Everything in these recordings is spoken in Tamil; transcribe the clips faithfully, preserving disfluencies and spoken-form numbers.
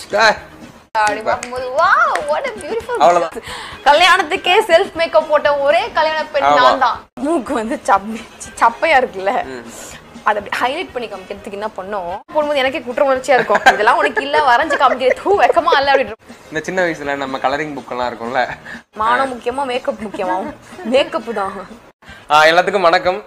அப்படி பாக்கும்போது wow what a beautiful கல்யாணத்துக்கே செல்ஃப் மேக்கப் போட்ட ஒரே கல்யாண பெண் நான் தான். மூக்கு வந்து சப்பையா இருக்குல்ல, அதை அப்படி ஹைலைட் பண்ணி காமிக்கிறதுக்கு என்ன பண்ணோம் போடும்போது எனக்கே குற்ற உணர்ச்சியா இருக்கும். இதெல்லாம் உனக்கு இல்ல வரைஞ்சு காமிக்கிறது தூ வெக்கமா இல்ல அப்படின்னு. இந்த சின்ன வயசுல நம்ம கலரிங் புக் எல்லாம் இருக்கும்ல, மானம் முக்கியமா மேக்கப் முக்கியமா? மேக்கப் தான். எல்லாத்துக்கும் வணக்கம்.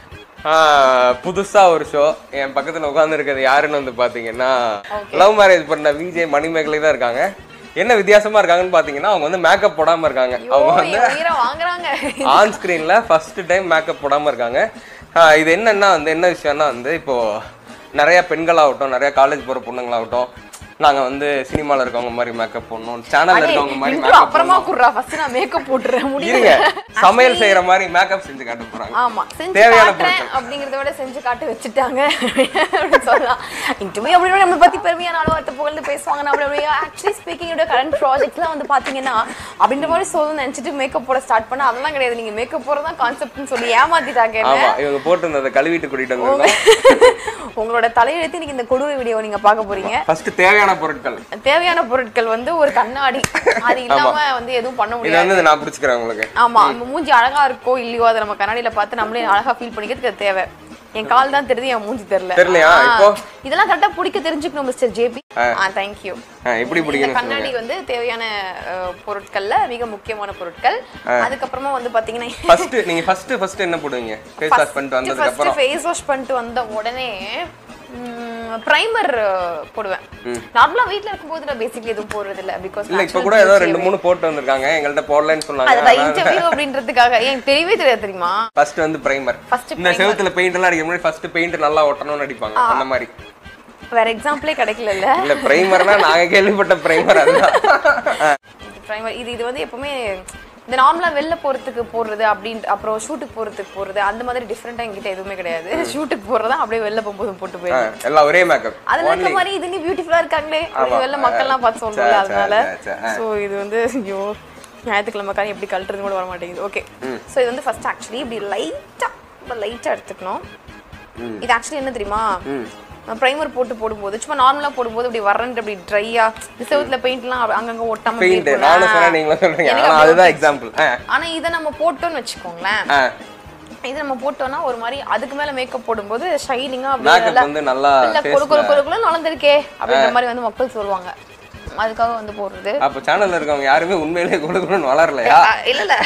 புதுசா ஒரு ஷோ என் பக்கத்துல உட்கார்ந்து இருக்கிறது யாருன்னு வந்து பாத்தீங்கன்னா லவ் மேரேஜ் பண்ண விஜய் மணிமேகலை தான் இருக்காங்க. என்ன வித்தியாசமா இருக்காங்கன்னு பாத்தீங்கன்னா அவங்க வந்து மேக்கப் போடாம இருக்காங்க. அவங்க வந்து ஆன் ஸ்கிரீன்ல ஃபர்ஸ்ட் டைம் மேக்கப் போடாம இருக்காங்க. இது என்னன்னா வந்து என்ன விஷயம்னா வந்து இப்போ நிறைய பெண்களாகட்டும் நிறைய காலேஜ் போற பொண்ணுங்களாகட்டும் நாங்க வந்து சினிமால இருக்கவங்க மாதிரி மேக்கப் போடணும், சேனல்ல இருக்கவங்க மாதிரி மேக்கப் அப்புறமா குறா ஃபர்ஸ்ட் நான் மேக்கப் போட்டுறேன் முடியல. சமையல் செய்யற மாதிரி மேக்கப் செஞ்சு காட்ட போறாங்க. ஆமா செஞ்சு காட்டுறேன் அப்படிங்கறத விட செஞ்சு காட்டி வச்சிட்டாங்க அப்படி சொல்லலாம். இன்டர்வியூ அப்படியே நம்ம பத்தி பெருமையான அளவுக்கு புகழ்ந்து பேசுவாங்க. நம்ம அப்படியே ஆக்சுவலி ஸ்பீக்கிங் யோட கரண்ட் ப்ராஜெக்ட்லாம் வந்து பாத்தீங்கன்னா அப்படின்ற மாதிரி சொல்லணும்னு நினைச்சிட்டு மேக்கப் போட ஸ்டார்ட் பண்ணா அதெல்லாம் கிடையாது. நீங்க மேக்கப் போறதா கான்செப்ட்னு சொல்லி ஏமாத்திட்டாங்க. ஆமா இவங்க போட்டு அந்த கழுவிட்டு கூட்டிட்டு வந்தாங்க. உங்களோட தலையெழுத்து நீங்க இந்த கொடூர வீடியோ நீங்க பார்க்க போறீங்க. ஃபர்ஸ்ட் தேவையான பொருட்கள் தேவையான பொருட்கள் வந்து ஒரு கண்ணாடி, அது இல்லாம வந்து எதுவும் பண்ண முடியாது. இது வந்து நான் புடிச்சுக்கிறேன் உங்களுக்கு. ஆமா நம்ம மூஞ்சி அழகா இருக்கோ இல்லையோ அதை நம்ம கண்ணாடியில பார்த்து நம்மளே அழகா ஃபீல் பண்ணிக்கிறதுக்கு தேவை. என் கால் தான் தெரியுது, என் மூஞ்சி தெரியல. தெரியலையா? இப்போ இதெல்லாம் கரெக்டா பிடிக்க தெரிஞ்சுக்கணும் மிஸ்டர் ஜேபி. ஆ தேங்க் யூ. எப்படி பிடிக்கணும்? கண்ணாடி வந்து தேவையான பொருட்கள்ல மிக முக்கியமான பொருட்கள். அதுக்கு அப்புறமா வந்து பாத்தீங்கன்னா ஃபர்ஸ்ட் நீங்க ஃபர்ஸ்ட் ஃபர்ஸ்ட் என்ன போடுவீங்க? ஃபேஸ் வாஷ் பண்ணிட்டு வந்ததுக்கு அப்புறம் ஃபேஸ் வாஷ் பண்ணிட்டு வந்த உடனே பிரைமர் போடுவேன். நார்மலா வீட்ல இருக்கும்போது நான் பேசிக்கலி எதுவும் போடுறது இல்ல. பிகாஸ் இல்ல இப்ப கூட ஏதோ ரெண்டு மூணு போட்டு வந்திருக்காங்க, எங்கள்ட்ட போடலன்னு சொன்னாங்க. அத இன்டர்வியூ அப்படின்றதுக்காக எனக்கு தெரியவே தெரியாது தெரியுமா. ஃபர்ஸ்ட் வந்து பிரைமர். இந்த செவுத்துல பெயிண்ட் எல்லாம் அடிக்கிற முன்னாடி ஃபர்ஸ்ட் பெயிண்ட் நல்லா ஒட்டணும்னு அடிப்பாங்க அந்த மாதிரி. வேற எக்ஸாம்பிளே கிடைக்கல இல்ல. இல்ல பிரைமர்னா நாங்க கேள்விப்பட்ட பிரைமர் அதுதான். பிரைமர் இது இது வந்து எப்பவுமே இந்த நார்மலா வெளில போறதுக்கு போடுறது அப்படின்னு அப்புறம் ஷூட்டுக்கு போறதுக்கு போறது அந்த மாதிரி டிஃபரெண்டா என்கிட்ட எதுவுமே கிடையாது. ஷூட்டுக்கு போறதா அப்படியே வெளில போகும்போது போட்டு போயிடுவேன். எல்லாம் ஒரே மேக்கப். அதுல இருக்க மாதிரி இது நீ பியூட்டிஃபுல்லா இருக்காங்களே வெளில மக்கள் எல்லாம் பார்த்து சொல்றாங்க. அதனால சோ இது வந்து ஐயோ ஞாயிற்றுக்கிழமை காரணம் எப்படி கழட்டுறது கூட வர மாட்டேங்குது. ஓகே சோ இது வந்து ஃபர்ஸ்ட் ஆக்சுவலி இப்படி லைட்டா லைட்டா எடுத்துக்கணும். இது ஆக்சுவலி என்ன தெரியுமா, பிரைமர் போட்டு போடும்போது சும்மா நார்மலா போடும்போது அப்படி வரண்டு அப்படி ட்ரையா செவுத்துல பெயிண்ட்லாம் அங்கங்க ஒட்டாம பெயிண்ட் நானும் சொன்னா நீங்க சொல்றீங்க. ஆனா அதுதான் எக்ஸாம்பிள். ஆனா இத நம்ம போட்டோம்னு வெச்சுக்கோங்களேன், இது நம்ம போட்டோம்னா ஒரு மாதிரி அதுக்கு மேல மேக்கப் போடும்போது ஷைனிங்கா அப்படியே வந்து நல்லா கொரு கொரு கொருக்குள்ள நலந்திருக்கே அப்படின்ற மாதிரி வந்து மக்கள் சொல்லுவாங்க. அதுக்காக வந்து போடுறது. அப்ப சேனல்ல இருக்கவங்க யாருமே உண்மையிலேயே கொருக்குன்னு வளரலையா? இல்ல இல்ல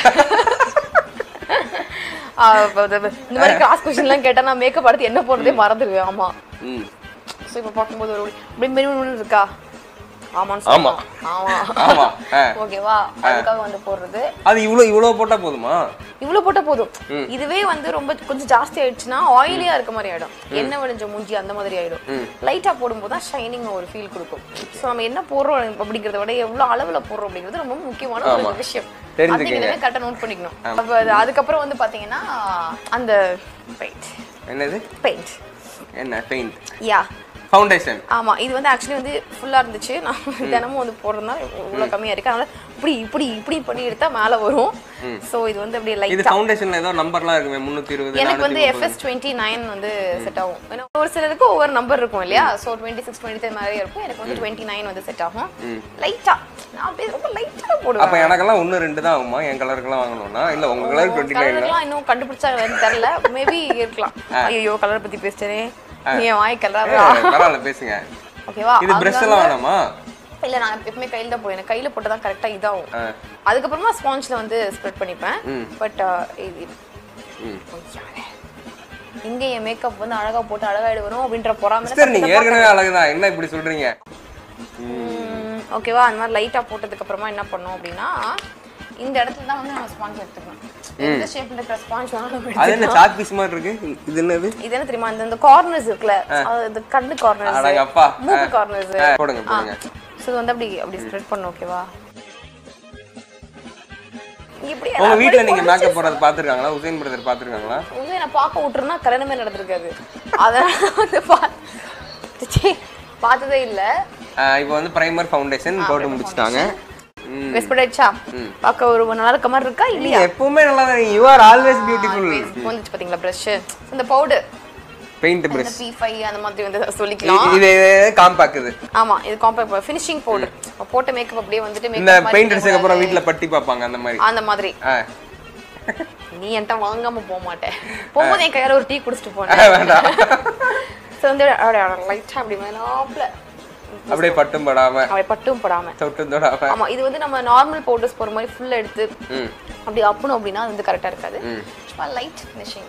இந்த மாதிரி கிராஸ் क्वेश्चन எல்லாம் கேட்டா நான் மேக்கப் அடுத்து என்ன போடுறதே மறந்துடுவேன். ஆமா சோ இப்ப பாக்கும்போது ஒரு இப்படி மெரூன் இருக்கா? ஆமா ஆமா ஆமா ஆமா ஓகேவா? அதுக்காக வந்து போடுறது. அது இவ்ளோ இவ்ளோ போட்டா போதுமா? இவ்ளோ போட்டா போதும். இதுவே வந்து ரொம்ப கொஞ்சம் ஜாஸ்தி ஆயிடுச்சுன்னா ஆயிலியா இருக்க மாதிரி ஆயிடும், எண்ணெய் வடிஞ்ச மூஞ்சி அந்த மாதிரி ஆயிடும். லைட்டா போடும்போது தான் ஷைனிங் ஒரு ஃபீல் கொடுக்கும். சோ நம்ம என்ன போடுறோம் அப்படிங்கறத விட எவ்வளவு அளவுல போடுறோம் அப்படிங்கிறது ரொம்ப முக்கியமான ஒரு விஷயம். தெரிஞ்சுக்கங்க, கரெக்ட்டா நோட் பண்ணிக்கணும். அப்ப அதுக்கப்புறம் வந்து பாத்தீங்கன்னா அந்த பெயிண்ட். என்னது பெயிண்ட்? என்ன பெயிண்ட்? யா ஃபவுண்டேஷன். ஆமா இது வந்து ஆக்சுவலி வந்து ஃபுல்லா இருந்துச்சு, நான் தினமும் வந்து போடுறதுனால இவ்வளவு கம்மியா இருக்கு. அதனால இப்படி இப்படி இப்படி பண்ணி எடுத்தா மேல வரும். சோ இது வந்து அப்படியே லைட்டா. இது ஃபவுண்டேஷன்ல ஏதோ நம்பர்லாம் இருக்குமே முந்நூற்று இருபது. எனக்கு வந்து F S இருபத்தி ஒன்பது வந்து செட் ஆகும். ஏன்னா ஒரு சிலருக்கு ஒவ்வொரு நம்பர் இருக்கும் இல்லையா. சோ இருபத்தி ஆறு இருபத்தி ஏழு மாதிரி இருக்கும். எனக்கு வந்து இருபத்தி ஒன்பது வந்து செட் ஆகும். லைட்டா நான் அப்படியே ரொம்ப லைட்டா போடுவேன். அப்ப எனக்கெல்லாம் ஒன்று ரெண்டு தான் ஆகுமா? என் கலருக்குலாம் வாங்கணும்னா இல்ல உங்க கலர் இருபத்தி ஒன்பது கலர்லாம் இன்னும் கண்டுபிடிச்சா தெரியல. மேபி இருக்கலாம். ஐயோ கலர் பத்தி பேசுறே நீ வாய் கலரா பரவாயில்ல பேசுங்க. ஓகேவா? இது பிரஷ் எல்லாம் வேணாமா? இல்ல நான் எப்பவுமே கையில தான் போடுவேன். கையில போட்டா தான் கரெக்ட்டா இதாகும். அதுக்கு அப்புறமா ஸ்பாஞ்ச்ல வந்து ஸ்ப்ரெட் பண்ணிப்பேன். பட் இது இங்க என் மேக்கப் வந்து அழகா போட்டு அழகாயிடு வரும் அப்படின்ற பொறாமைல சரி நீங்க ஏற்கனவே அழகுதான் என்ன இப்படி சொல்றீங்க? ஓகேவா? அந்த மாதிரி லைட்டா போட்டதுக்கு அப்புறமா என்ன பண்ணோம் அப்படின்னா இந்த இடத்துல தான் வந்து நம்ம ஸ்பாஞ்ச் எடுத்துக்கணும். இந்த ஷேப்ல இருக்க ஸ்பாஞ்ச் வந்து அது என்ன சாக் பீஸ் மாதிரி இருக்கு. இது என்னது? இது என்ன தெரியுமா, இந்த கார்னர்ஸ் இருக்குல, அந்த கண்ணு கார்னர்ஸ், அடங்கப்பா மூக்கு கார்னர்ஸ் போடுங்க போடுங்க. சோ இது வந்து அப்படி அப்படி ஸ்ப்ரெட் பண்ணனும். ஓகேவா? இப்படி உங்க வீட்ல நீங்க மேக்கப் போறது பாத்துர்க்காங்களா? உசேன் பிரதர் பாத்துர்க்காங்களா? உசேன பாக்க விட்டுறனா கல்யாணமே நடந்துருக்காது. அத வந்து பார்த்ததே இல்ல. இப்போ வந்து பிரைமர் ஃபவுண்டேஷன் போட்டு முடிச்சிட்டாங்க. வெஸ்படைச்சா பாக்க ஒரு நல்லா இருக்க மாதிரி இருக்கா இல்லையா? எப்பவுமே நல்லா தான். You are always beautiful. வந்துச்சு பாத்தீங்களா பிரஷ், இந்த powder paint brush B five அந்த மாதிரி வந்து சொல்லிக்கலாம். இது காம்பாக்ட் இது. ஆமா இது காம்பாக்ட் ஃபினிஷிங் பவுடர். போட்ட மேக்கப் அப்படியே வந்துட்டு மேக்கப் இந்த பெயிண்ட் அடிச்சதுக்கு அப்புறம் வீட்ல பட்டி பாப்பாங்க அந்த மாதிரி. அந்த மாதிரி. நீ என்கிட்ட வாங்காம போக மாட்டேன். போகும்போது என் கையால ஒரு டீ குடிச்சிட்டு போனேன். வேண்டாம். சோ வந்து லைட்டா அப்படி மேலாப்ல அப்படியே பட்டும் படாம அப்படியே பட்டும் படாம தொட்டும் தொடாம. ஆமா இது வந்து நம்ம நார்மல் பவுடர்ஸ் போற மாதிரி ஃபுல்லா எடுத்து அப்படி அப்பணும் அப்படின்னா அது வந்து கரெக்டா இருக்காது. சும்மா லைட் ஃபினிஷிங்.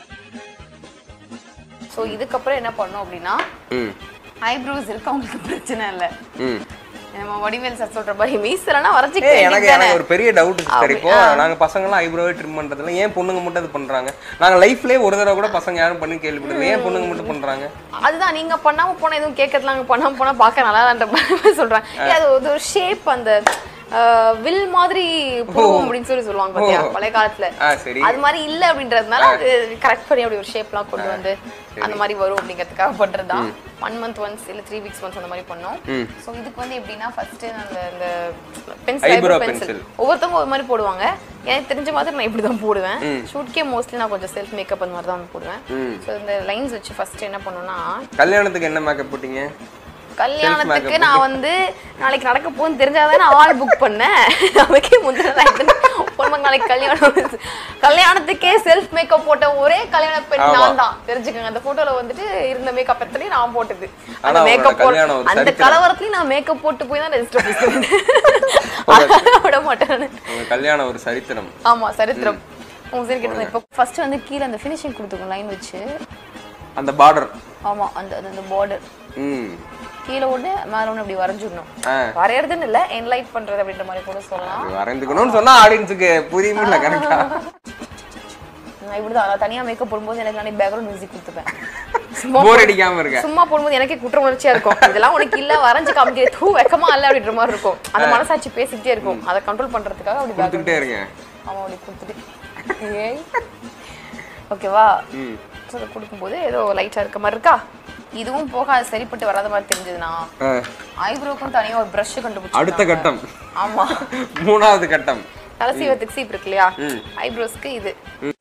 சோ இதுக்கு அப்புறம் என்ன பண்ணோம் அப்படின்னா ஐப்ரோஸ் இருக்கு உங்களுக்கு பிரச்சனை இல்ல. நம்ம வடிவேல் சார் சொல்ற மாதிரி மீசலனா வரைச்சிட்டே எனக்கு எனக்கு ஒரு பெரிய டவுட் சிஸ்டர். இப்போ நாங்க பசங்க எல்லாம் ஐப்ரோவே ட்ரிம் பண்றதுல ஏன் பொண்ணுங்க மட்டும் அது பண்றாங்க? நாங்க லைஃப்லயே ஒரு தடவை கூட பசங்க யாரும் பண்ணி கேள்விப்பட்டது ஏன் பொண்ணுங்க மட்டும் பண்றாங்க? அதுதான் நீங்க பண்ணாம போனா எதுவும் கேட்கறதுல பண்ணாம போனா பார்க்க நல்லா இல்லன்ற மாதிரி சொல்றாங்க. அது ஒரு ஷேப் அந்த வில் மாதிரி போகும் அப்படின்னு சொல்லி சொல்லுவாங்க பாத்தியா பழைய காலத்துல. அது மாதிரி இல்ல அப்படின்றதுனால அது கரெக்ட் பண்ணி அப்படி ஒரு ஷேப்லாம் கொண்டு வந்து அந்த மாதிரி வரும் அப்படிங்கிறதுக்காக பண்றதுதான். ஒன் மந்த் ஒன்ஸ் இல்ல த்ரீ வீக்ஸ் ஒன்ஸ் அந்த மாதிரி பண்ணோம். சோ இதுக்கு வந்து எப்படின்னா ஃபர்ஸ்ட் அந்த அந்த பென்சில் ஐப்ரோ பென்சில் ஒவ்வொருத்தவங்க ஒரு மாதிரி போடுவாங்க. எனக்கு தெரிஞ்ச மாதிரி நான் இப்படி தான் போடுவேன். ஷூட்கே மோஸ்ட்லி நான் கொஞ்சம் செல்ஃப் மேக்கப் அந்த மாதிரி தான் போடுவேன். சோ இந்த லைன்ஸ் வச்சு ஃபர்ஸ்ட் என்ன பண்ணனும்னா கல்யாணத்துக்கு என்ன மேக்கப் போட்டீங்க? கல்யாணத்துக்கு நான் வந்து நாளைக்கு நடக்க போன்னு தெரிஞ்சாதான் நான் ஆள் புக் பண்ணேன். அதுக்கே முந்தின நாளைக்கு கல்யாணம். கல்யாணத்துக்கே செல்ஃப் மேக்கப் போட்ட ஒரே கல்யாண பெண் நான் தான் தெரிஞ்சுக்கோங்க. அந்த போட்டோல வந்துட்டு இருந்த மேக்கப் எத்தனையும் நான் போட்டது. அந்த மேக்கப் அந்த கலவரத்துலயும் நான் மேக்கப் போட்டு போய் தான் ரெஜிஸ்டர் பண்ணேன். விட மாட்டேன். கல்யாணம் ஒரு சரித்திரம். ஆமா சரித்திரம். உங்க சரி கிட்ட இப்போ ஃபர்ஸ்ட் வந்து கீழ அந்த ஃபினிஷிங் கொடுத்துக்கோங்க லைன் வச்சு அந்த பார்டர். ஆமா அந்த அந்த பார்டர். ம் கீழ ஒண்ணு மேல ஒண்ணு அப்படி வரைஞ்சிடணும். வரையறதுன்னு இல்ல என்லைட் பண்றது அப்படின்ற மாதிரி கூட சொல்லலாம். வரைந்துக்கணும்னு சொன்னா ஆடியன்ஸ்க்கு புரியுமில்ல கரெக்ட்டா. நான் இப்படிதான் தனியா மேக்கப் போடும்போது எனக்கு நானே பேக்ரவுண்ட் மியூசிக் கொடுத்துப்பேன். போர் அடிக்காம இருக்க. சும்மா போடும்போது எனக்கே குற்ற உணர்ச்சியா இருக்கும். இதெல்லாம் உனக்கு இல்ல வரைஞ்சு காமிக்க தூ வெக்கமா இல்ல அப்படின்ற மாதிரி இருக்கும். அந்த மனசாட்சி பேசிக்கிட்டே இருக்கும். அதை கண்ட்ரோல் பண்றதுக்காக அப்படி கொடுத்துட்டே இருக்கேன். ஆமா அப்படி கொடுத்துட்டு ஏய் ஓகேவா. ம் சோ கொடுக்கும்போது ஏதோ லைட்டா இருக்க மாதிரி இருக்கா. இதுவும் போக அது சரிப்பட்டு வராத மாதிரி தெரிஞ்சதுனா ஐப்ரோக்கும் தனியா ஒரு பிரஷ் கண்டுபிடிச்சு அடுத்த கட்டம். ஆமா மூணாவது கட்டம். தலைசீவத்துக்கு சீப் இருக்கு இல்லையா ஐப்ரோஸ்க்கு இது.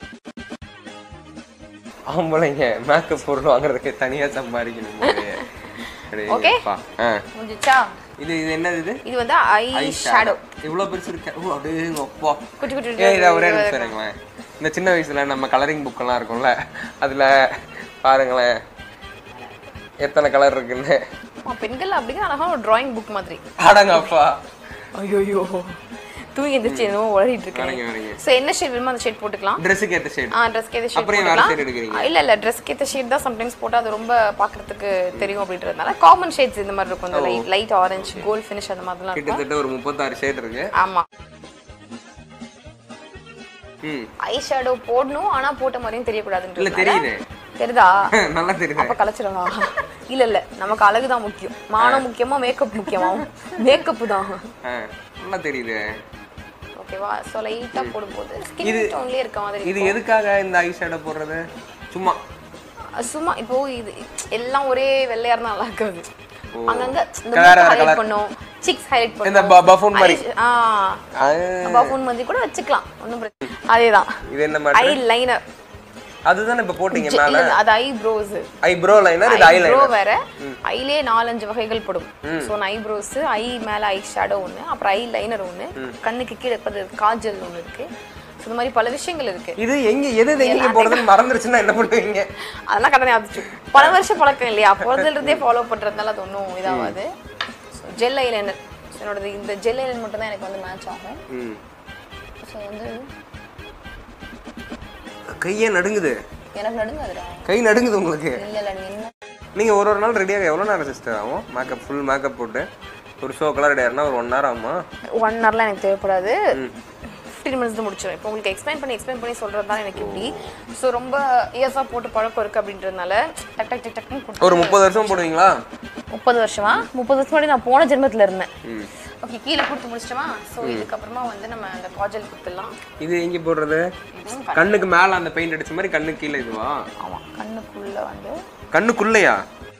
ஆம்பளைங்க மேக்கப் பொருள் வாங்குறதுக்கு தனியா சம்பாதிக்கணும். ஓகே முடிஞ்சா. இது இது என்னது இது? இது வந்து ஐ ஷேடோ. இவ்வளவு பெருசு இருக்கு. ஓ அப்படியே அப்பா குட்டி குட்டி ஏய் ஒரே நிமிஷம் இருங்களேன். இந்த சின்ன வயசுல நம்ம கலரிங் புக் எல்லாம் இருக்கும்ல அதுல பாருங்களேன் எத்தனை கலர் இருக்குன்னு. பெண்கள் அப்படிங்க அழகா ஒரு டிராயிங் புக் மாதிரி. அடங்கப்பா. ஐயோ தூங்கி எந்திரிச்சு என்னமோ ஓடிட்டு இருக்கேன். சோ என்ன ஷேட் வேணுமோ அந்த ஷேட் போட்டுக்கலாம். Dressக்கு ஏத்த ஷேட். ஆ Dressக்கு ஏத்த ஷேட் அப்படியே வேற ஷேட் எடுக்கறீங்க? இல்ல இல்ல Dressக்கு ஏத்த ஷேட் தான் சம்டைம்ஸ் போட்டா அது ரொம்ப பாக்குறதுக்கு தெரியும் அப்படின்றதுனால காமன் ஷேட்ஸ் இந்த மாதிரி இருக்கும். அந்த light light orange gold finish அந்த மாதிரிலாம் இருக்கும். கிட்டத்தட்ட ஒரு முப்பத்தாறு ஷேட் இருக்கு. ஆமா. ம் ஐ ஷேடோ போடணும் ஆனா போட்ட மாதிரியும் தெரிய கூடாதுன்னு. இல்ல தெரியுது. தெரியுதா? நல்லா தெரியுது. அப்ப கலச்சிரவா? இல்ல இல்ல நமக்கு அழகு தான் முக்கியம். மானம் முக்கியமா மேக்கப் முக்கியமா? மேக்கப் தான். நல்லா தெரியுது. ஓகேவா. சோ லைட்டா போடும்போது ஸ்கின் டோன்லயே இருக்க மாதிரி. இது எதுக்காக இந்த ஐ ஷேடோ போடுறது? சும்மா சும்மா இப்போ இது எல்லாம் ஒரே வெள்ளையா இருந்தா நல்லா இருக்காது. அங்கங்க இந்த ஹைலைட் பண்ணோம் சிக்ஸ் ஹைலைட் பண்ணோம். இந்த பஃபூன் மாதிரி. ஆ பஃபூன் மாதிரி கூட வச்சுக்கலாம். ஒண்ணும் பிரச்சனை. அதேதான். இது என்ன மாதிரி? Eyeliner. அதுதானே இப்ப போடிங்க மேல. அது ஐப்ரோஸ். ஐப்ரோ லைனர் இது ஐ லைனர். ஐப்ரோ வேற. ஐலே நாலஞ்சு வகைகள் படும். சோ ஐப்ரோஸ், ஐ மேல ஐ ஷேடோ ஒன்னு, அப்புறம் ஐ லைனர் ஒன்னு, கண்ணுக்கு கீழ பண்ற காஜல் ஒன்னு இருக்கு. இந்த மாதிரி பல விஷயங்கள் இருக்கு. இது எங்க எது எங்க போறதுன்னு மறந்துருச்சுனா என்ன பண்ணுவீங்க? அதெல்லாம் கடனே ஆச்சு. பல வருஷம் பழக்கம் இல்லையா? போறதுல இருந்தே ஃபாலோ பண்றதுனால அது ஒண்ணும் இதாவாது. So gel eyeliner. என்னோட இந்த ஜெல் ஐலைனர் மட்டும் தான் எனக்கு வந்து மேட்ச் ஆகும். ம். சோ வந்து கையே நடுங்குது. எனக்கு நடுங்குதுடா. கை நடுங்குது உங்களுக்கு? இல்ல இல்ல நீ என்ன நீங்க ஒரு ஒரு நாள் ரெடியாக எவ்வளவு நேரம் சிஸ்டர் ஆகும்? மேக்கப் ஃபுல் மேக்கப் போட்டு ஒரு ஷோ கலர் ரெடி ஆறனா ஒரு ஒன் ஹவர் ஆகுமா? ஒன் ஹவர்லாம் எனக்கு தேவைப்படாது. ஃபிஃப்டீன் மினிட்ஸ் தான் முடிச்சிடுவேன். இப்போ உங்களுக்கு எக்ஸ்பிளைன் பண்ணி எக்ஸ்பிளைன் பண்ணி சொல்கிறது தான் எனக்கு இப்படி. ஸோ ரொம்ப இயர்ஸாக போட்டு பழக்கம் இருக்குது அப்படின்றதுனால டக் டக் டக் டக்குன்னு ஒரு முப்பது வருஷம் போடுவீங்களா? முப்பது வருஷமா? முப்பது வருஷம் முன்னாடி நான் போன ஜென்மத்தில் இருந்தேன். ஓகே கீழே கொடுத்து முடிச்சிட்டோமா? ஸோ இதுக்கப்புறமா வந்து நம்ம அந்த காஜல் கொடுத்துடலாம். இது எங்கே போடுறது? கண்ணுக்கு மேலே அந்த பெயிண்ட் அடிச்ச மாதிரி கண்ணுக்கு கீழே இதுவா? ஆமாம் கண்ணுக்குள்ளே வந்து. கண்ணுக்குள்ளையா?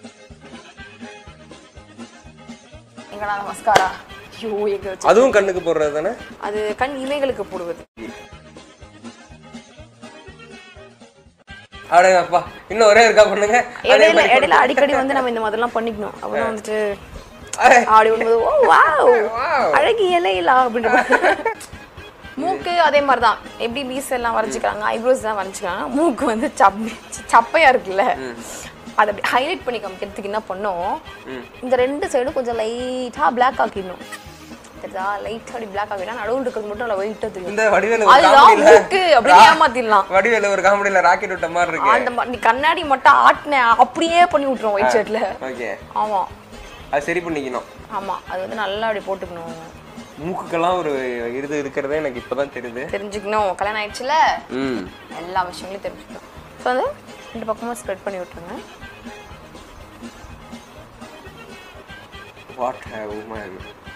எங்கடா மஸ்காரா? அதுவும் கண்ணுக்கு போடுறது தானே? அது கண் இமைகளுக்கு போடுவது. அடேங்கப்பா இன்னும் ஒரே இருக்கா பண்ணுங்க. இடையில இடையில அடிக்கடி வந்து நம்ம இந்த மாதிரிலாம் பண்ணிக்கணும். அப்புறம் வந்துட்டு ஆடி வரும்போது ஓ வாவ் அழகிய லைலா அப்படின்ற மூக்கு அதே மாதிரி தான். எப்படி மீஸ் எல்லாம் வரைஞ்சிக்கிறாங்க, ஐப்ரோஸ் தான் வரைஞ்சிக்கிறாங்க. மூக்கு வந்து சப்பையா இருக்குல்ல, அதை அப்படி ஹைலைட் பண்ணி காமிக்கிறதுக்கு என்ன பண்ணோம், இந்த ரெண்டு சைடும் கொஞ்சம் லைட்டா பிளாக் ஆக்கிடணும். தெரியுதா? லைட்டா அப்படி பிளாக் ஆக்கிட்டா நடுவுல இருக்கிறது மட்டும் நல்லா ஒயிட்டா தெரியும். இந்த வடிவேலு அதுதான் மூக்கு அப்படி ஏமாத்திடலாம். வடிவேலு ஒரு காமெடியில ராக்கெட் விட்ட மாதிரி இருக்கு. அந்த நீ கண்ணாடி மட்டும் ஆட்டின அப்படியே பண்ணி விட்டுரும் ஒயிட் ஷர்ட்ல. ஓகே. ஆமா அது சரி பண்ணிக்கணும். ஆமா அது வந்து நல்லா அப்படி போட்டுக்கணும். மூக்குக்கெல்லாம் ஒரு இது இருக்கிறதே எனக்கு இப்பதான் தெரியுது. தெரிஞ்சுக்கணும். கல்யாணம் ஆயிடுச்சுல எல்லா விஷயங்களையும் தெரிஞ்சுக்கணும். ஸோ வந்து ரெண்டு பக்கமும் ஸ்ப்ரெட் பண்ணி விட்டுருங்க. What a woman.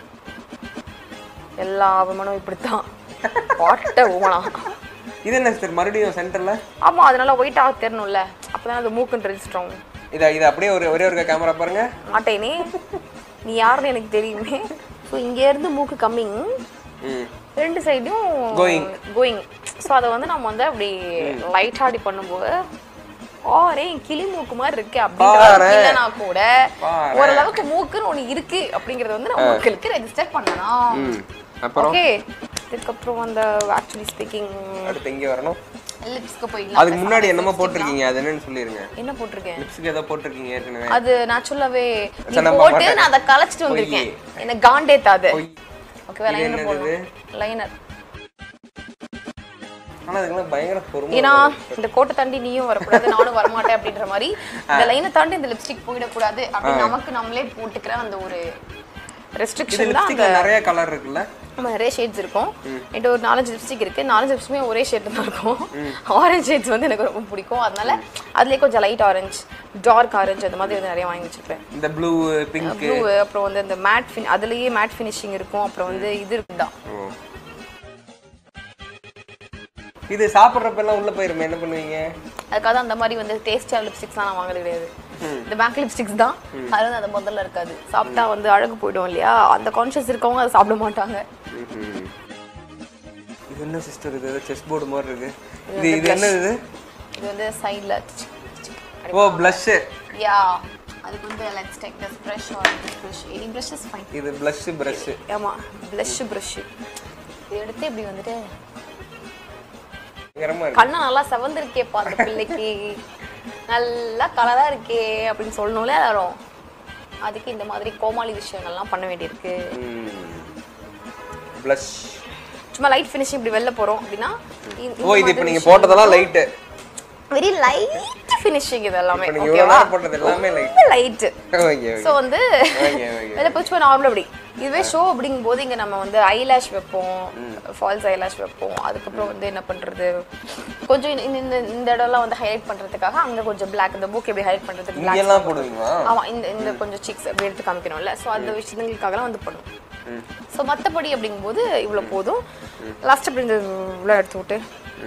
எல்லா உமனும் இப்படித்தான். வாட் ஹே உமனா. இது என்ன சார் மறுபடியும் சென்டர்ல? ஆமா அதனால ஒயிட் ஆக தெரியணும்ல, அப்பதான் அது மூக்குன்னு ரெஜிஸ்டர் ஆகும். இதை இதை அப்படியே ஒரு ஒரே ஒரு கேமரா பாருங்க. மாட்டேனே நீ யாருன்னு எனக்கு தெரியுமே. ஸோ இங்கே இருந்து மூக்கு கம்மிங், ரெண்டு சைடும் கோயிங் கோயிங். ஸோ அதை வந்து நம்ம வந்து அப்படி லைட் ஆடி பண்ணும்போது ஓரே கிளி மூக்கு மாதிரி இருக்கு அப்படின்னா கூட ஓரளவுக்கு மூக்குன்னு ஒன்று இருக்கு அப்படிங்கறது வந்து நம்ம மக்களுக்கு ரெஜிஸ்டர் பண்ணலாம். ஓகே. இதுக்கப்புறம் அந்த ஆக்சுவலி ஸ்பீக்கிங் அடுத்து எங்கே வரணும்? லிப்ஸ்க்கு போயிடலாம். அதுக்கு முன்னாடி என்னமா போட்டுருக்கீங்க, அது என்னன்னு சொல்லிருங்க. என்ன போட்டிருக்கேன்? லிப்ஸ்க்கு ஏதோ போட்டுருக்கீங்க ஏற்கனவே. அது நேச்சுரலாவே போட்டு நான் அதை கலச்சிட்டு வந்திருக்கேன். என்ன காண்டேத்தாது. ஓகே லைனர் போடுறேன். லைனர். ஆனா அதுக்கு பயங்கர பொறுமை. ஏன்னா இந்த கோட்டை தாண்டி நீயும் வரக்கூடாது நானும் வரமாட்டேன் அப்படின்ற மாதிரி இந்த லைனை தாண்டி இந்த லிப்ஸ்டிக் போயிடக்கூடாது அப்படின்னு நமக்கு நம்மளே போட்டுக்கிற அந்த ஒரு ரெஸ்ட்ரிக்ஷன் தான். லிப்ஸ்டிக்ல நிறைய கலர் இருக்குல்ல? ஆமா நிறைய ஷேட்ஸ் இருக்கும். என்கிட்ட ஒரு நாலஞ்சு லிப்ஸ்டிக் இருக்கு. நாலஞ்சு லிப்ஸ்டிக்குமே ஒரே ஷேட் தான் இருக்கும். ஆரஞ்சு ஷேட்ஸ் வந்து எனக்கு ரொம்ப பிடிக்கும். அதனால அதுலயே கொஞ்சம் லைட் ஆரஞ்சு, டார்க் ஆரஞ்சு அந்த மாதிரி வந்து நிறைய வாங்கி வச்சிருப்பேன். இந்த ப்ளூ, பிங்க், ப்ளூ, அப்புறம் வந்து இந்த மேட் ஃபின் அதுலயே மேட் ஃபினிஷிங் இருக்கும். அப்புறம் வந்து இது இருக்குதான். இது சாப்பிட்றப்ப எல்லாம் உள்ள போயிருமே, என்ன பண்ணுவீங்க? அதுக்காக அந்த மாதிரி வந்து டேஸ்டியா லிப்ஸ்டிக்ஸ்லாம் நான் வாங்குறது கிடையாது. இந்த பேங்க் லிப்ஸ்டிக்ஸ் தான். அது வந்து அது முதல்ல இருக்காது. சாப்பிட்டா வந்து அழகு போயிடும் இல்லையா, அந்த கான்ஷியஸ் இருக்கவங்க அதை சாப்பிட மாட்டாங்க. இது என்ன சிஸ்டர், இது செஸ் போர்டு மாதிரி இருக்கு. இது இது என்ன இது? இது வந்து சைடுல ஓ blush. யா அதுக்கு வந்து let's take this brush or this brush. any brush is fine. இது blush brush. ஆமா blush brush. இது எடுத்து இப்படி வந்துட்டு கண்ணா நல்லா செவந்திருக்கேப்பா அந்த பிள்ளைக்கு, நல்லா கலரா இருக்கே அப்படின்னு சொல்லணும்ல எல்லாரும். அதுக்கு இந்த மாதிரி கோமாளி விஷயங்கள்லாம் பண்ண வேண்டியிருக்கு. blush சும்மா லைட் ஃபினிஷிங் இப்படி வெளில போறோம் அப்படின்னா. ஓ இது இப்போ நீங்க போட்டதெல்லாம் லைட், வெரி லைட் ஃபினிஷிங் இது எல்லாமே. ஓகேவா? போட்டது எல்லாமே லைட் லைட். ஓகே சோ வந்து வெளில போச்சு நார்மலா அப்படி. இதுவே ஷோ அப்படிங்கும்போது இங்க நம்ம வந்து ஐலாஷ் வைப்போம், ஃபால்ஸ் ஐலாஷ் வைப்போம். அதுக்கப்புறம் வந்து என்ன பண்றது, கொஞ்சம் இந்த இந்த இடம்லாம் வந்து ஹைலைட் பண்றதுக்காக அங்க கொஞ்சம் பிளாக், இந்த மூக்கு எப்படி ஹைலைட் பண்றதுக்கு பிளாக் எல்லாம் போடுவீங்களா? ஆமா இந்த இந்த கொஞ்சம் சீக்ஸ் அப்படி எடுத்து காமிக்கணும்ல. ஸோ அந்த விஷயங்களுக்காகலாம் வந்து பண்ணுவோம். ஸோ மற்றபடி அப்படிங்கும்போது இவ்வளோ போதும். லாஸ்ட் அப்படி இந்த இவ்வளோ எடுத்து விட்டு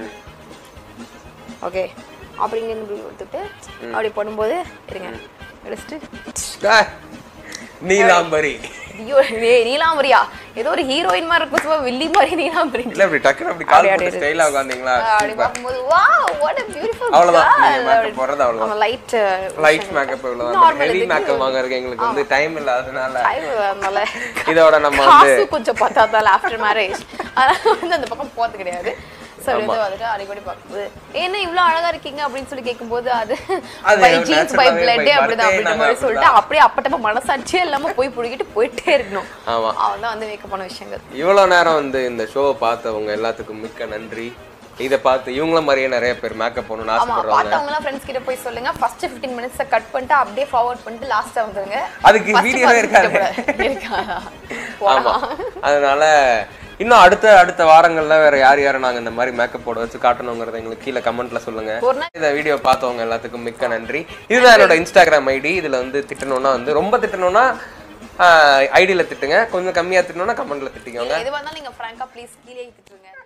ஓகே அப்படிங்க எடுத்துட்டு அப்படி பண்ணும்போது இருங்க எடுத்துட்டு நீலாம்பரி. ஐயோ நீலாம்பரியா, ஏதோ ஒரு ஹீரோயின் மாதிரி இருக்கும். சும்மா வில்லி மாதிரி நீலாம்பரி. இல்ல அப்படி டக்குனு அப்படி கால் போட்டு ஸ்டைலா உட்கார்ந்தீங்களா? அப்படி பாக்கும்போது வாவ் வாட் a beautiful. அவ்வளவுதான் நீங்க மேக்கப் போறது அவ்வளவுதான். நம்ம லைட் லைட் மேக்கப் இவ்வளவுதான். ஹெவி மேக்கப் வாங்குறதுக்கு எங்களுக்கு வந்து டைம் இல்ல, அதனால அதனால இதோட நம்ம வந்து காசு கொஞ்சம் பத்தாதால ஆஃப்டர் மேரேஜ் வந்து அந்த பக்கம் போறது கிடையாது. சோ இது வந்துட்டு அடிக்கடி பாக்கும்போது என்ன இவ்ளோ அழகா இருக்கீங்க அப்படின்னு சொல்லி கேட்கும்போது அது பை ஜீன்ஸ் பை பிளட் அப்படிதான் அப்படின்ற மாதிரி சொல்லிட்டு அப்படியே அப்பட்டமா மனசாட்சியே இல்லாம போய் புடிக்கிட்டு போயிட்டே இருக்கணும். ஆமா அதான் வந்து மேக்கப் பண்ண விஷயங்கள். இவ்வளவு நேரம் வந்து இந்த ஷோவை பார்த்தவங்க எல்லாத்துக்கும் மிக்க நன்றி. இத பார்த்து இவங்கள மாதிரியே நிறைய பேர் மேக்கப் பண்ணனும்னு ஆசைப்படுறாங்க. பார்த்தவங்க எல்லாம் फ्रेंड्स கிட்ட போய் சொல்லுங்க. ஃபர்ஸ்ட் பதினைந்து மினிட்ஸ் கட் பண்ணிட்டு அப்படியே ஃபார்வர்ட் பண்ணிட்டு லாஸ்டா வந்துருங்க. அதுக்கு வீடியோவே இருக்காது. ஆமா அதனால இன்னும் அடுத்த அடுத்த வாரங்கள்ல வேற யார் யாரை நாங்க இந்த மாதிரி மேக்கப் போட வச்சு காட்டணுங்கிறத எங்களுக்கு கீழே கமெண்ட்ல சொல்லுங்க. இந்த வீடியோ பார்த்தவங்க எல்லாத்துக்கும் மிக்க நன்றி. இதுதான் என்னோட இன்ஸ்டாகிராம் ஐடி. இதுல வந்து திட்டணும்னா வந்து ரொம்ப திட்டணும்னா ஐடியில திட்டுங்க, கொஞ்சம் கம்மியா திட்டணும்னா கமெண்ட்ல திட்டிக்கோங்க. எதுவா இருந்தாலும் நீங்க ஃப்ராங்கா ப்ளீஸ் கீழே திட்டுங்க.